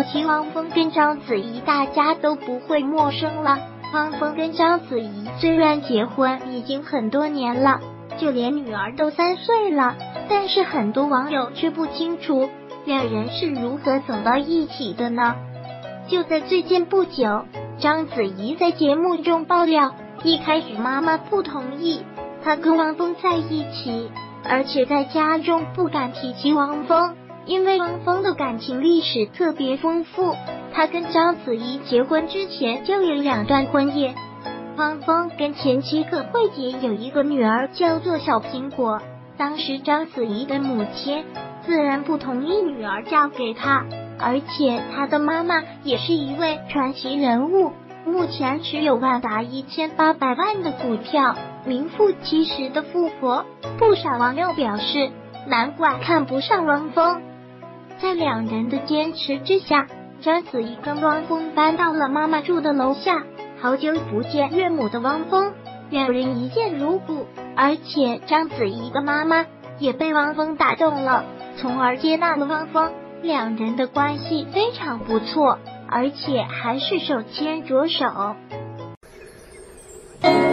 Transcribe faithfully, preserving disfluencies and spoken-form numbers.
起汪峰跟章子怡大家都不会陌生了。汪峰跟章子怡虽然结婚已经很多年了，就连女儿都三岁了，但是很多网友却不清楚两人是如何走到一起的呢？就在最近不久，章子怡在节目中爆料，一开始妈妈不同意她跟汪峰在一起，而且在家中不敢提起汪峰，因为汪峰的感情历史特别丰富，他跟章子怡结婚之前就有两段婚姻。汪峰跟前妻贺慧洁有一个女儿叫做小苹果，当时章子怡的母亲自然不同意女儿嫁给他，而且他的妈妈也是一位传奇人物，目前持有万达一千八百万的股票，名副其实的富婆。不少网友表示，难怪看不上汪峰。在两人的坚持之下，章子怡跟汪峰搬到了妈妈住的楼下。好久不见岳母的汪峰，两人一见如故，而且章子怡的妈妈也被汪峰打动了，从而接纳了汪峰。两人的关系非常不错，而且还是手牵着手。